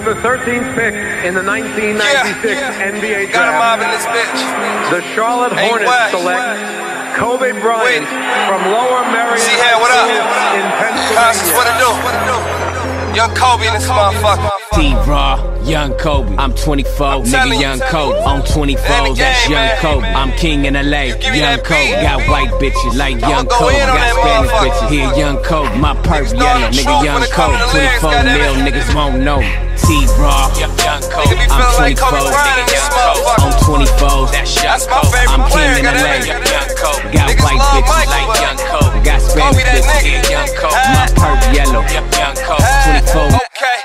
the 13th pick in the 1996 NBA Got a mob in draft, this bitch. the Charlotte Hornets select Kobe Bryant from Lower Merion See here, what up? in Constance, what Pennsylvania. it do? Young Kobe in this motherfucker. T-Raw, Young Kobe. I'm 24, nigga, Young Kobe. On 24, that's Young Kobe. I'm king in LA, Young Kobe. Got white bitches like Young Kobe. Got Spanish bitches here, Young Kobe. My perp yellow, nigga, Young Kobe. 24 mil, niggas won't know me. T-Raw, Young Kobe. I'm 24, nigga, Young Kobe. On 24, that's Young Kobe. I'm king in LA, Young Kobe. Got white bitches like Young Kobe. Got Spanish bitches here, Young Kobe. My perp yellow, Young Kobe. 24. Okay.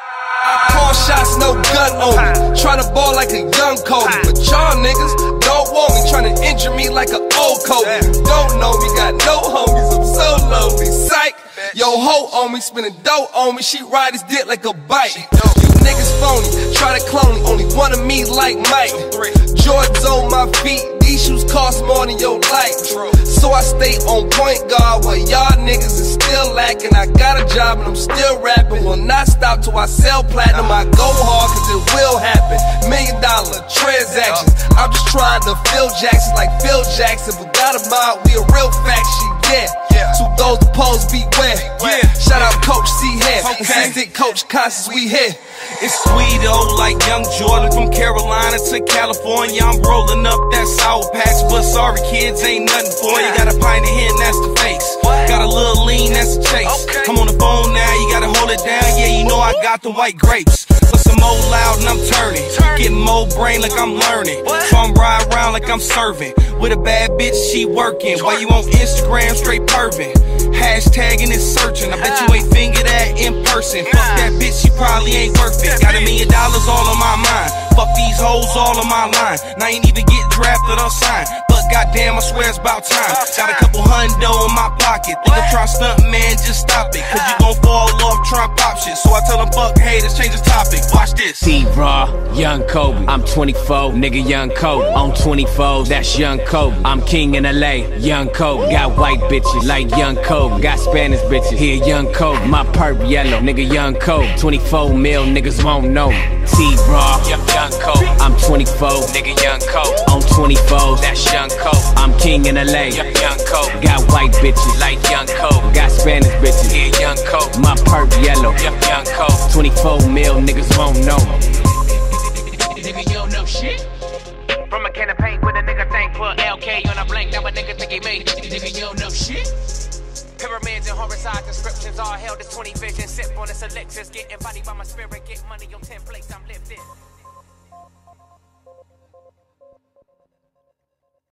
Call shots, no gun on me. Tryna ball like a young Kobe. But y'all niggas don't want me. Tryna injure me like an old Kobe. Don't know me, got no homies. I'm so lonely. Psych. Yo, hoe on me, spinning dough on me. She ride his dick like a bike. You niggas phony, try to clone me. Only one of me like Mike. Jordans on my feet. These shoes cost more than your life. So I stay on point guard while y'all niggas is still lacking. I got a job and I'm still rapping. Will not stop till I sell platinum. I go hard cause it will happen. $1 million transactions. I'm just trying to Phil Jackson like Phil Jackson. But got a mob, we a real faction, yeah. To those opposed, beware. Shout out Coach C-Head. Assistant Coach Constance, we here. It's Guido, like young Jordan from Carolina to California. I'm rolling up that sour patch, but sorry kids, ain't nothing for you. Got a pint of hen, that's the face. Got a little lean, that's the chase. I'm on the phone now, you gotta hold it down. Yeah, you know I got the white grapes. But some more loud and I'm turning. Getting more brain like I'm learning. So I'm riding around like I'm serving. With a bad bitch, she working. While you on Instagram, straight perving. Hashtagging and searching. I bet you ain't fingered that in person. Fuck that bitch, she probably ain't worth it. Got $1 million all on my mind. Fuck these hoes all on my line. Now I ain't even get drafted or signed. But goddamn, I swear it's about time. Got a couple hundo in my pocket. Think I'm trying to stunt, man, just stop it. Cause you gon' fall off trying to pop shit. So I tell them fuck haters, change the topic. Watch this. T-Raw, Young Kobe. I'm 24, nigga, Young Kobe. On 24, that's Young Kobe. I'm king in LA, Young Kobe. Got white bitches like Young Kobe. Got Spanish bitches here, Young Kobe. My perp yellow, nigga, Young Kobe. 24 mil, niggas won't know me. T-Raw, Young Kobe. I'm 24, nigga, Young Kobe. On 24, that's Young Kobe. I'm king in LA, Young Kobe. Got white bitches like Young Kobe. Got Spanish bitches here, Young Kobe. My perp yellow, Young Kobe. 24 mil, niggas won't know me. Nigga, you don't know shit. From a can of paint with a nigga thank for LK on a blank. Now a nigga think he made it. Nigga, you don't know shit. Pyramids and horizontal descriptions all held as 20 vision. Sip on this Alexis. Getting body by my spirit. Get money on 10 plates. I'm lifted.